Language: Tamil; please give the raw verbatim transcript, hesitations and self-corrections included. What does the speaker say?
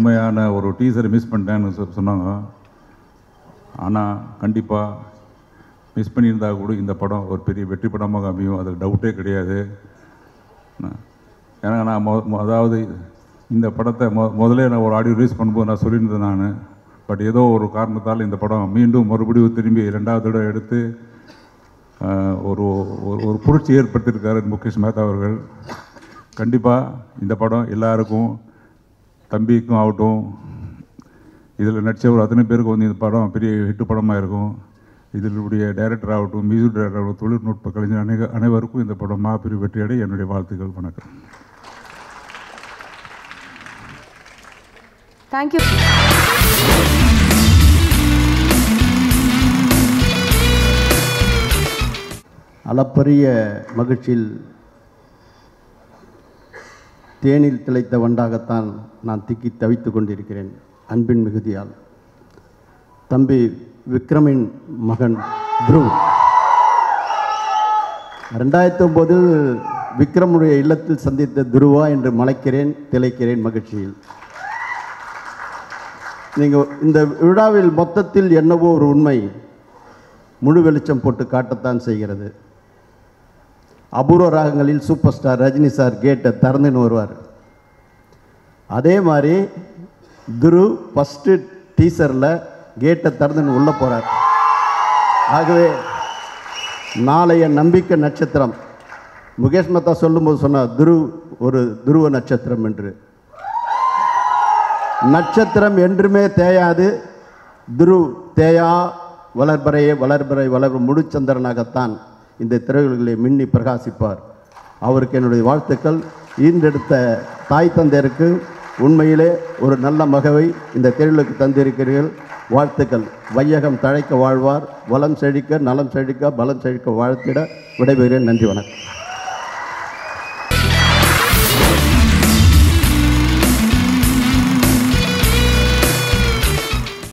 அருமையான ஒரு டீசரை மிஸ் பண்ணிட்டேன்னு சொன்னாங்க. ஆனால் கண்டிப்பாக மிஸ் பண்ணியிருந்தால் கூட இந்த படம் ஒரு பெரிய வெற்றி படமாக அமையும், அதில் டவுட்டே கிடையாது. ஏன்னா நான் மொ அதாவது இந்த படத்தை மொ முதலே நான் ஒரு ஆடியோ ரிலீஸ் பண்ணும்போது நான் சொல்லியிருந்தேன் நான். பட் ஏதோ ஒரு காரணத்தால் இந்த படம் மீண்டும் மறுபடியும் திரும்பி ரெண்டாவது தடவை எடுத்து ஒரு ஒரு புரட்சி ஏற்படுத்தியிருக்காரு முகேஷ் மேத்தா அவர்கள். கண்டிப்பாக இந்த படம் எல்லாருக்கும், தம்பிக்கும் ஆகட்டும், இதில் நடித்தவர் அத்தனை பேருக்கு வந்து இந்த படம் பெரிய ஹிட்டு படமாக இருக்கும். இதனுடைய டைரக்டர் ஆகட்டும், மியூசிக் டைரக்டர் ஆகட்டும், தொழில்நுட்ப கலைஞர் அனைக அனைவருக்கும் இந்த படம் மாபெரும் வெற்றியடை என்னுடைய வாழ்த்துக்கள். வணக்கம். தேங்க்யூ. அளப்பரிய மகிழ்ச்சியில் தேனில் திளைத்த வண்டாகத்தான் நான் திக்கி தவித்து கொண்டிருக்கிறேன். அன்பின் மிகுதியால் தம்பி விக்ரமின் மகன் துருவ் ரெண்டாயிரத்தி ஒன்பதில் விக்ரமுடைய இல்லத்தில் சந்தித்த துருவா என்று மலைக்கிறேன், திளைக்கிறேன் மகிழ்ச்சியில். நீங்கள் இந்த விழாவில் மொத்தத்தில் என்னவோ ஒரு உண்மை முழு வெளிச்சம் போட்டு காட்டத்தான் செய்கிறது. அபூர்வ ராகங்களில் சூப்பர் ஸ்டார் ரஜினி சார் கேட்டை திறந்துன்னு வருவார். அதே மாதிரி துரு ஃபஸ்ட்டு டீசரில் கேட்டை திறந்துன்னு உள்ளே போகிறார். ஆகவே நாளைய நம்பிக்கை நட்சத்திரம் முகேஷ் மேத்தா சொல்லும்போது சொன்னார் துரு ஒரு துருவ நட்சத்திரம் என்று. நட்சத்திரம் என்றுமே தேயாது, துரு தேயா வளர்பறையே வளர்பறை வளர் முழுச்சந்திரனாகத்தான் இந்த திரையுலகிலே மின்னி பிரகாசிப்பார். அவருக்கு என்னுடைய வாழ்த்துக்கள். ஈன்றெடுத்த தாய் தந்தையருக்கு உண்மையிலே ஒரு நல்ல மகவை இந்த திரையுலகுக்கு தந்திருக்கிறீர்கள். வாழ்த்துக்கள். வையகம் தழைக்க வாழ்வார், வளம் செழிக்க, நலம் செழிக்க, பலம் செழிக்க வாழ்த்திட விடைபெறுகிறேன். நன்றி, வணக்கம்.